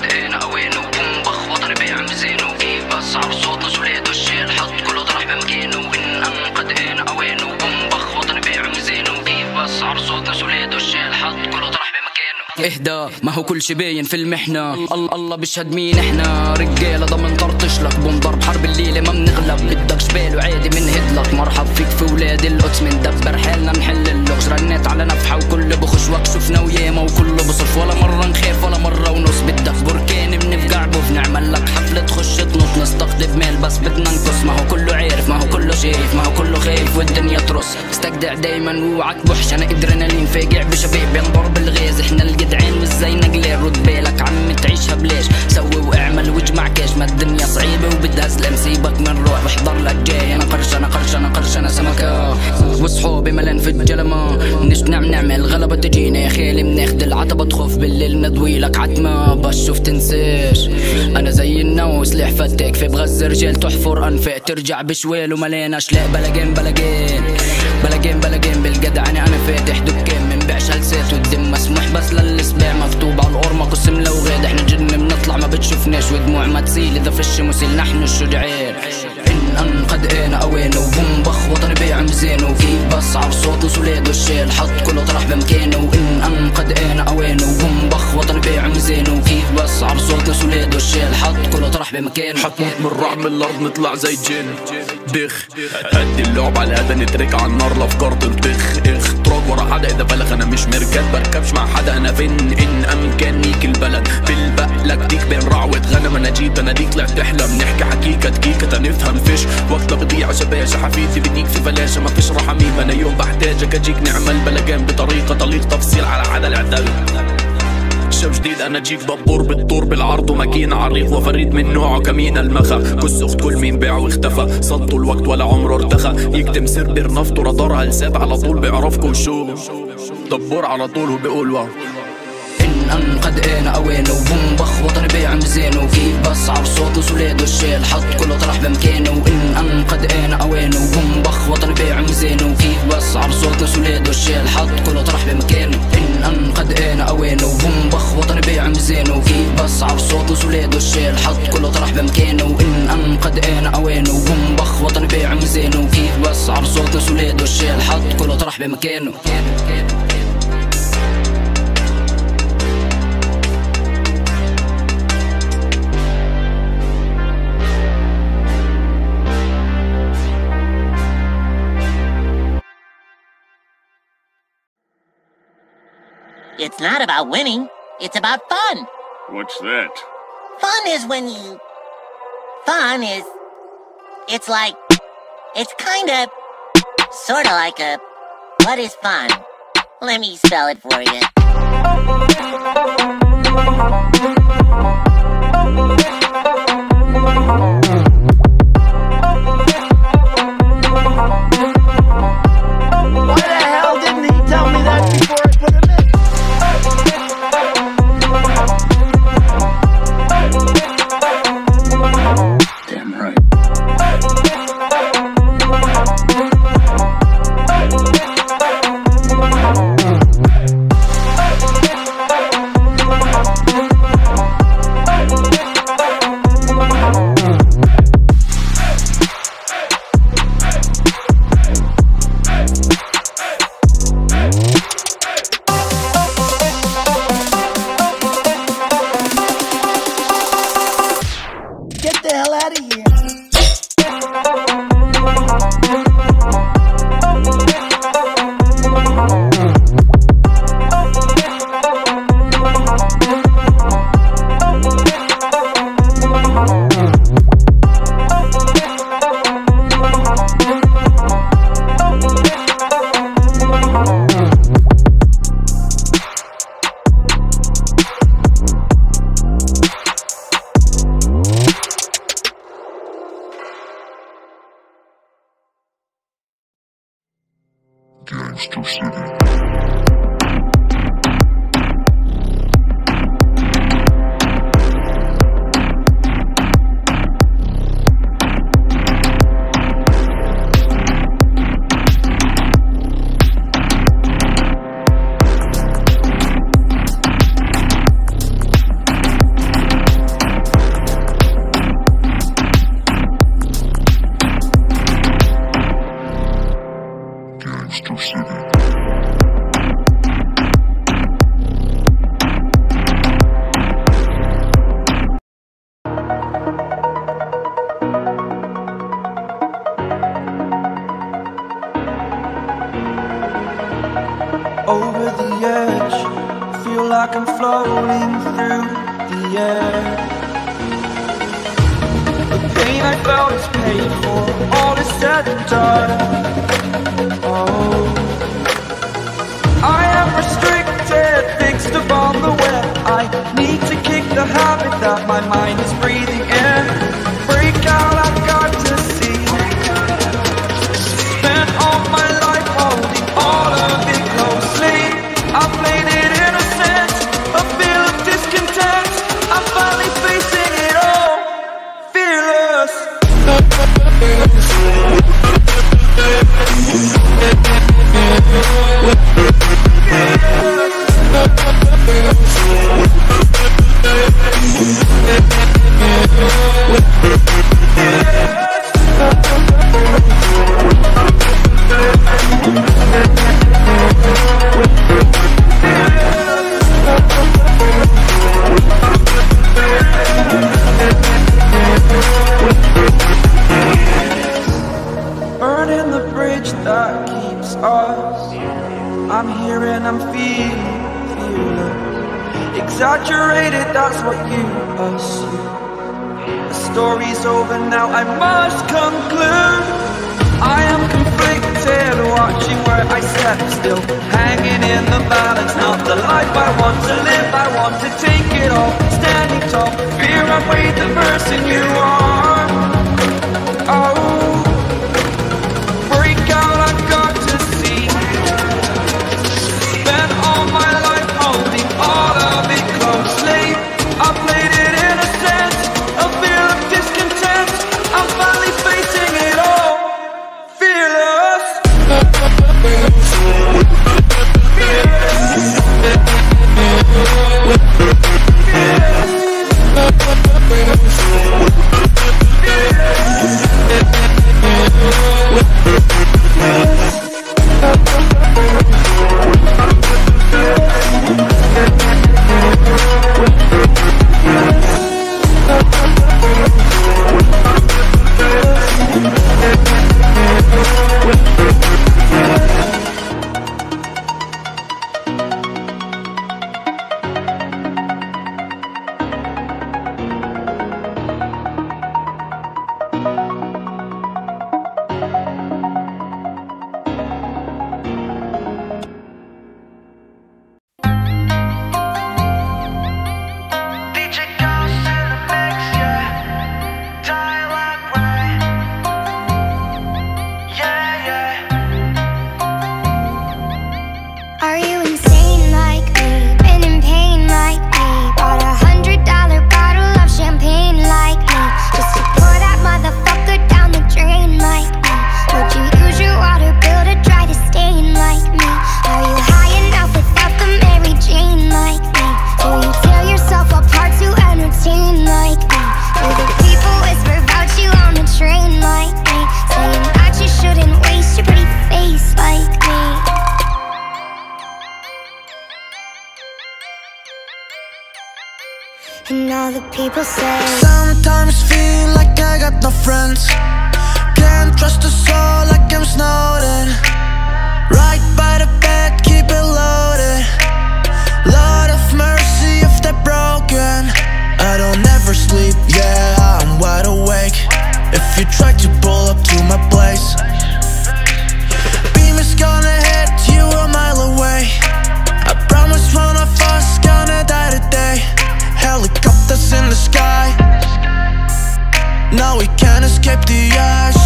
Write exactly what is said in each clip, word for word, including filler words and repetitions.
انقد قوانه وبنبخ وطني بيع مزينه كيف بس عرض صوت نسوليد والشيل حط كله طرح بمكانه وإن انقد قوانه وبنبخ وطني بيع مزينه كيف بس عرض صوت نسوليد والشيل حط كله طرح بمكانه. اهدى ما هو كل شي باين في المحنة، الله الله بيشهد مين احنا رجالة ضمن طرطش لك بنضرب حرب الليلة ما بنغلب بدك جبال وعادي منهد لك مرحب فيك في ولاد القدس مندبر حالنا نحل اللغز رنيت على نفحة وكل بخش وك شفنا وياما وكله بصف ولا مرة نخاف ولا مرة ونص بدك بركان بنفقع بوف نعمل لك حفلة تخش تنط نستقطب مال بس بدنا نقص ما هو كله عارف ما هو كله شايف ما هو كله خايف والدنيا ترص استجدع دايما وعك بحش انا ادرينالين فاجع بشباب بنضرب الغاز احنا الجدعان مش زي نجلين رد بالك عم تعيشها بلاش سوي واعمل واجمع كاش ما الدنيا صعيبة وبدها سلام سيبك من روح بحضر لك جاي انا قرش انا قرش انا قرش انا سمكة وصحابي ملان في الجلمة منش نعم نعمل غلبة تجينا يا خالي مناخد العتبة تخف بالليل ندوي لك عتمة بس شوف تنساش انا زي النو سلاح فتاك في بغز رجال تحفر انفاق ترجع بشوال ومليان اشلاء بلاجين بلاجين بلاجين بلاجين بالجدعنة انا فاتح دكان منبيعش هلسات والدم مسموح بس للسباع مكتوب على القرمة قسم لو غاد احنا جن بنطلع ما بتشوفناش ودموع ما تسيل اذا فش مسيل نحن الشجعان ان انقد انا اوانه وبنبخ وطني بيع مزينه وكيف بس عرض صوت نسوليد والشيل حط كله طرح بمكانه وان انقد انا اوانه وبنبخ وطني بيع مزينه وكيف بس عرض صوت نسوليد والشيل حط كله طرح بمكانه. حتموت من رعب من الارض نطلع زي جن بخ هدي اللعب على هذا نترك على النار الافكار تنطخ اخ تراك ورا حدا اذا بلغ انا مش مركب بركبش مع حدا انا فين ان امكانيك البلد بالبقلك ديك بين رعوة غنم انا جيت انا ديك طلعت تحلم نحكي حكيكة دقيقة تنفهم فيش وقتها بضيع شباشة حفيدي بديك في فلاشة ما فيش رحميم انا يوم بحتاجك اجيك نعمل بلجان بطريقة طليق تفصيل على عدا الاعداد شب جديد انا جيك دبور بالطور بالعرض وماكينة عريض وفريد من نوعه كمين المخا كس اخت كل مين باع واختفى صدوا الوقت ولا عمره ارتخى يكتم سربر نفط ورادارها لساب على طول بيعرفكم شو دبور على طول وبيقول واو ان انقد انا اوانه وبنبخ وطني بيع مزينه وكيف بس عرض صوت نسوليد والشيل حط كله طرح بمكانه وان انقد انا اوانه وبنبخ وطني بيع مزينه وكيف بس عرض صوت نسوليد والشيل حط كله طرح بمكانه ان انقد انا اوانه وبنبخ وطني بيع مزينه وكيف بس عرض صوت نسوليد والشيل حط كله طرح بمكانه وان انقد انا اوانه وبنبخ وطني بيع مزينه وكيف بس عرض صوت نسوليد والشيل حط كله طرح بمكانه. It's not about winning, it's about fun. What's that? Fun is when you... Fun is... It's like... It's kind of... Sort of like a... What is fun? Let me spell it for you. Why the hell didn't he tell me that before I put him in? Damn right. Get the hell out of here. Gangster City. like I'm floating through the air. The pain I felt is paid for, all is said and done. Oh, I am restricted, fixed upon the web. I need to kick the habit that my mind is breathing in. Break out, I've got to see. Spent all my life holding all of it closely. I played it innocent, a feel of discontent. I'm finally facing it all, fearless. Burning the bridge that keeps us. I'm here and I'm feeling, feeling exaggerated, that's what you assume. The story's over now, I must conclude. I am conflicted, watching where I step still, hanging in the balance. Not the life I want to live, I want to take it all, standing tall. Fear I've weighed the person you are. Oh, break out, I've got to see. Spent all my life holding all of it closely. I played it innocent, a feel of discontent. I'm finally facing it all, fearless. And all the people say, sometimes feel like I got no friends. Can't trust a soul like I'm Snowden. Right by the bed, keep it loaded. Lord of mercy if they're broken. I don't ever sleep, yeah, I'm wide awake. If you try to pull up to my place, beam is gonna hit you a mile away. I promise one of us gonna die today. Helicopters in the sky, now we can't escape the ash.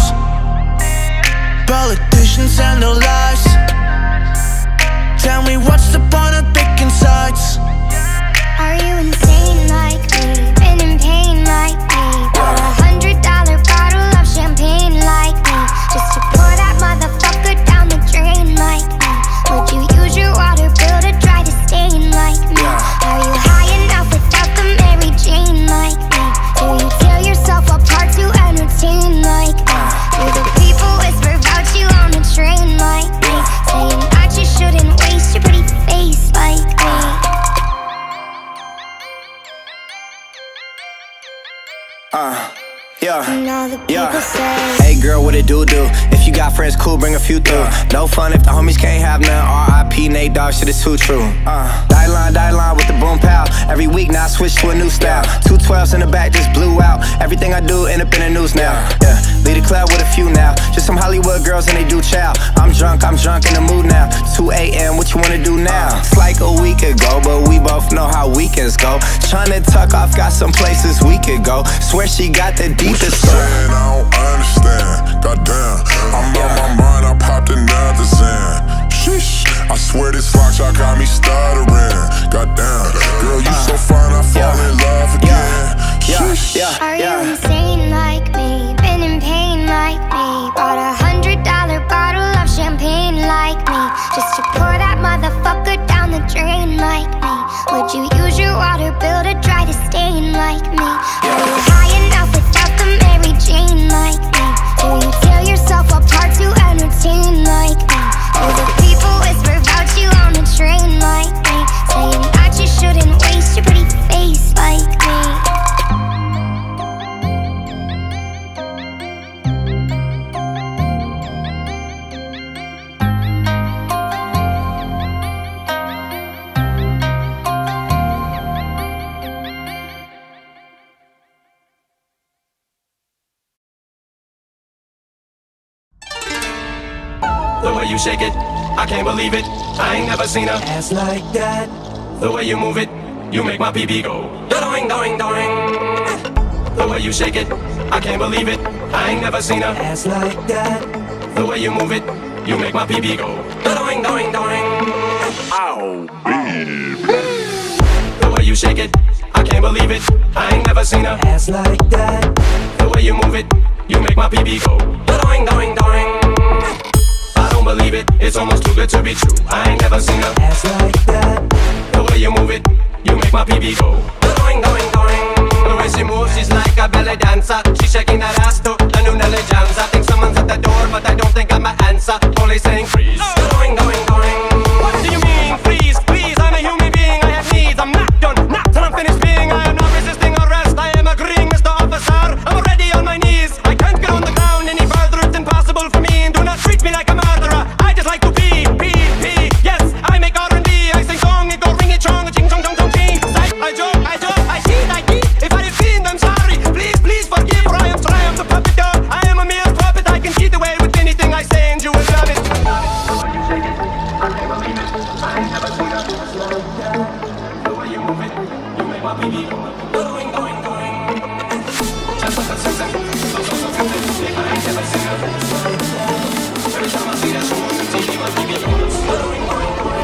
Politicians and their lies. Tell me what's the point of picking sides? are you insane like me? Been in pain like me? Bought a hundred dollar bottle of champagne like me, just to pour that motherfucker down the drain like me. Would you use your water bill to dry the stain like me? Are you high enough without the Mary Jane like me? Do you tear yourself apart to entertain like me? Do the people whisper about you on the train like me, saying that you shouldn't waste your pretty face like me? Uh, Yeah, And all the people yeah. say, Hey girl, what it do do? If you got friends, cool, bring a few through. No fun if the homies can't have none. R I P Nate Dogg, shit is too true. Uh, die line, die line with the boom pow. Every week now I switch to a new style. Two twelves in the back just blew out. Everything I do end up in the news now. Yeah, lead a club with a few now. Just some Hollywood girls and they do chow. I'm drunk, I'm drunk in the mood now. two A M, what you wanna do now? It's like a week ago, but we both know how weekends go. Tryna tuck off, got some places we could go. Swear she got the deepest soul. I don't understand, goddamn. I'm on my mind, I popped another Zan. Sheesh, I swear this Fox shot got me stuttering. Goddamn, girl, you so fine, I fall in love again. Sheesh, are you insane like me? Been in pain like me? Bought a hundred dollar bottle of champagne like me? Just to pour that motherfucker down the drain like me? Would you use your water bill to dry the stain like me? Are you high enough without the Mary Jane like me? Do you tear yourself apart to entertain like me? Do the people whisper about you on the train like me? Saying that you shouldn't waste your pretty face like me? The way you shake it, I can't believe it. I ain't never seen a ass like that. The way you move it, you make my pee-pee go doing, doing, doing. The way you shake it, I can't believe it. I ain't never seen a ass like that. The way you move it, you make my pee-pee go doing, doing, doing. Ow, baby. The way you shake it, I can't believe it. I ain't never seen a ass like that. The way you move it, you make my pee-pee go doing, doing, doing. I don't believe it, it's almost too good to be true. I ain't never seen a ass like that. The way you move it, you make my pee-pee go doing, doing, doing. The way she moves, she's like a belly dancer. She's shaking that ass to the new Nelly Jams. I think someone's at the door, but I don't think I'm an answer. Only saying freeze, doing, doing, doing. What do you mean, freeze, please? I'm a human being, I have needs. I'm not done, not till I'm finished being. I am not resisting arrest, I am agreeing, Mister Officer. I'm already on my knees, I can't get on the ground any further. It's impossible for me, and do not treat me like a murderer. I just like to pee, pee, pee. Yes, I make R and B, I sing song, it go ring it chong, ching chong chong chong ching. I joke, I joke, I cheat, I cheat. If I have sinned, I'm sorry. Please, please forgive, for I am trying to puppet dog. I am a mere puppet, I can get away with anything I say, and you will love it. The way you shake it, I can't believe it. I ain't never seen a ass like that. The way you move it, you make my pee-pee go going, going, going. Just like a sexy, so so so sexy. I ain't never seen a ass like that. Every time I see that show on the T V, my pee-pee goes going, going, going.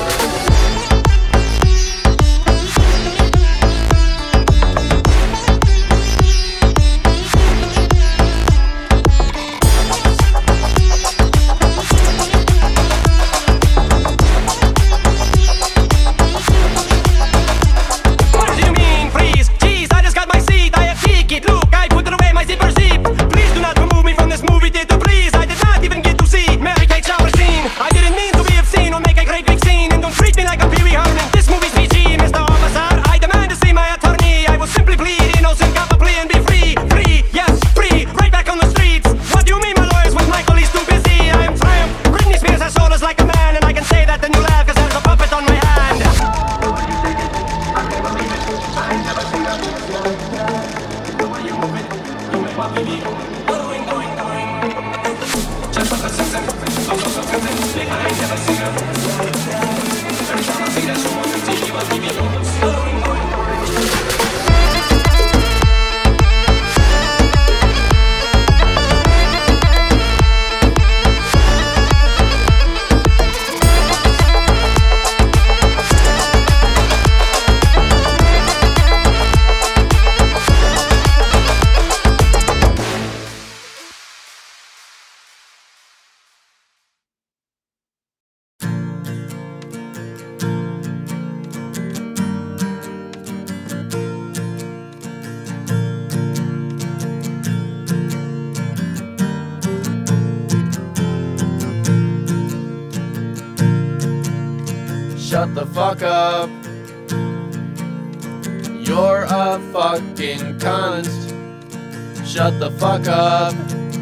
Shut the fuck up. You're a fucking cunt. Shut the fuck up.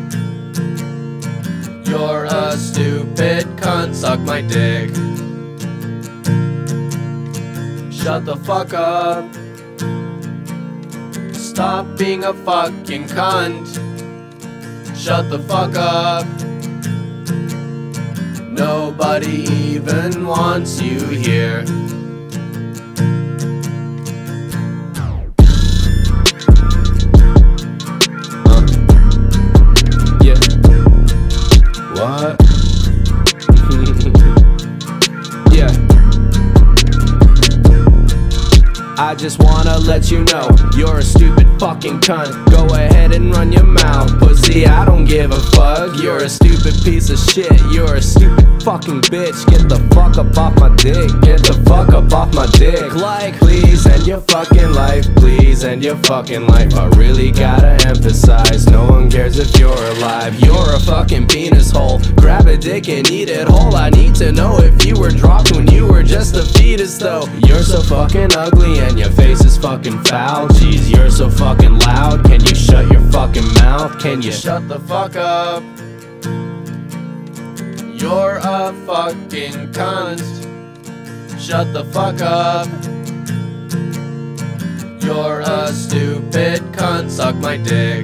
You're a stupid cunt, suck my dick. Shut the fuck up. Stop being a fucking cunt. Shut the fuck up. Nobody even wants you here. Huh? Yeah. What? Yeah. I just wanna let you know, you're a stupid fucking cunt. Go ahead and run your mouth, pussy, I don't give a fuck. You're a stupid piece of shit, you're a stupid fucking bitch. Get the fuck up off my dick, get the fuck up off my dick. Like, please end your fucking life, please end your fucking life. I really gotta emphasize, no one cares if you're alive. You're a fucking penis hole, grab a dick and eat it whole. I need to know if you were dropped when you were just a fetus though. You're so fucking ugly and your face is fucking foul. Jeez, you're so fucking loud, can you shut your fucking mouth? Can you shut the fuck up? You're a fucking cunt. Shut the fuck up. You're a stupid cunt, suck my dick.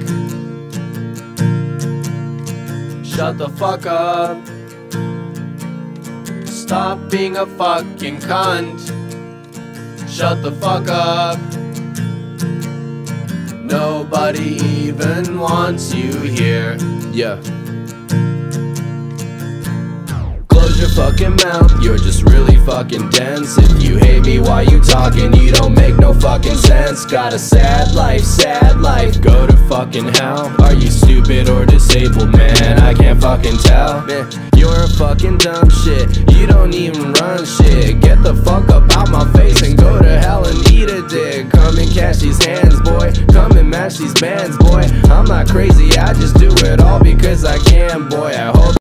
Shut the fuck up. Stop being a fucking cunt. Shut the fuck up. Nobody even wants you here. Yeah. Close your fucking mouth, you're just really fucking dense. If you hate me while you talking, you don't make no fucking sense. Got a sad life, sad life, go to fucking hell. Are you stupid or disabled, man? I can't fucking tell. Man, you're a fucking dumb shit, you don't even run shit. Get the fuck up out my face and go to hell and eat a dick. Come and catch these hands, boy, come and match these bands, boy. I'm not crazy, I just do it all because I can, boy. I hope